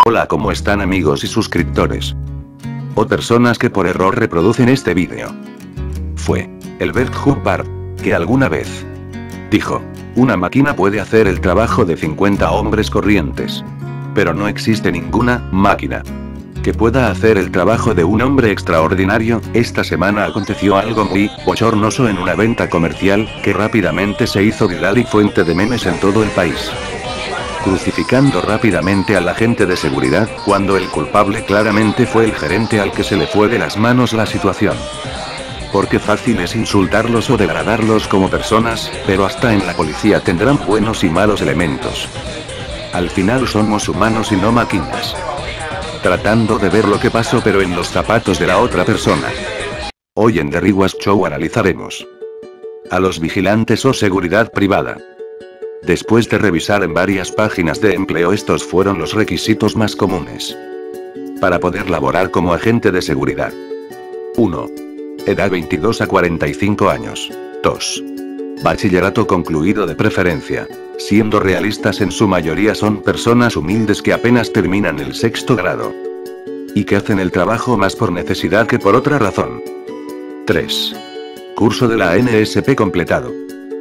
Hola, ¿cómo están amigos y suscriptores? O personas que por error reproducen este vídeo. Fue el Bert Hubbard que alguna vez dijo: una máquina puede hacer el trabajo de 50 hombres corrientes. Pero no existe ninguna máquina que pueda hacer el trabajo de un hombre extraordinario. Esta semana aconteció algo muy bochornoso en una venta comercial, que rápidamente se hizo viral y fuente de memes en todo el país, crucificando rápidamente al agente de seguridad, cuando el culpable claramente fue el gerente al que se le fue de las manos la situación. Porque fácil es insultarlos o degradarlos como personas, pero hasta en la policía tendrán buenos y malos elementos. Al final somos humanos y no máquinas. Tratando de ver lo que pasó pero en los zapatos de la otra persona. Hoy en The Riguas Show analizaremos a los vigilantes o seguridad privada. Después de revisar en varias páginas de empleo, estos fueron los requisitos más comunes para poder laborar como agente de seguridad. 1. Edad 22 a 45 años. 2. Bachillerato concluido de preferencia. Siendo realistas, en su mayoría son personas humildes que apenas terminan el 6º grado. Y que hacen el trabajo más por necesidad que por otra razón. 3. Curso de la NSP completado.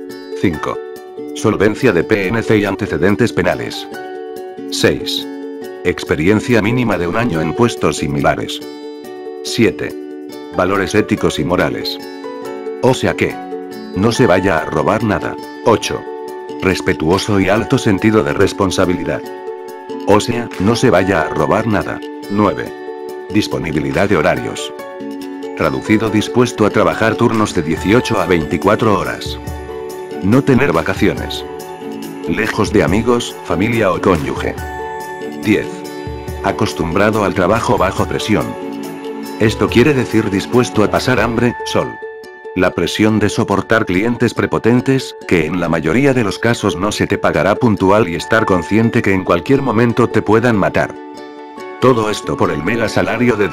5. Solvencia de PNC y antecedentes penales. 6. Experiencia mínima de 1 año en puestos similares. 7. Valores éticos y morales. O sea que no se vaya a robar nada. 8. Respetuoso y alto sentido de responsabilidad. O sea, no se vaya a robar nada. 9. Disponibilidad de horarios. Traducido: dispuesto a trabajar turnos de 18 a 24 horas. No tener vacaciones. Lejos de amigos, familia o cónyuge. 10. Acostumbrado al trabajo bajo presión. Esto quiere decir dispuesto a pasar hambre, sol, la presión de soportar clientes prepotentes, que en la mayoría de los casos no se te pagará puntual, y estar consciente que en cualquier momento te puedan matar. Todo esto por el mega salario de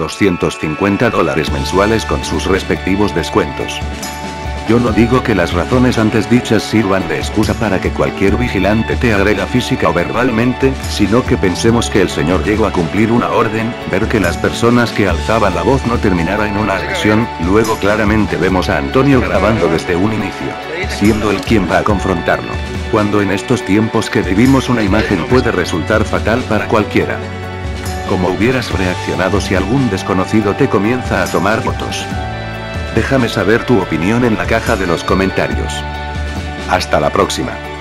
$250 mensuales con sus respectivos descuentos. Yo no digo que las razones antes dichas sirvan de excusa para que cualquier vigilante te agreda física o verbalmente, sino que pensemos que el señor llegó a cumplir una orden, ver que las personas que alzaban la voz no terminara en una agresión. Luego claramente vemos a Antonio grabando desde un inicio, siendo él quien va a confrontarlo. Cuando en estos tiempos que vivimos una imagen puede resultar fatal para cualquiera. ¿Cómo hubieras reaccionado si algún desconocido te comienza a tomar fotos? Déjame saber tu opinión en la caja de los comentarios. Hasta la próxima.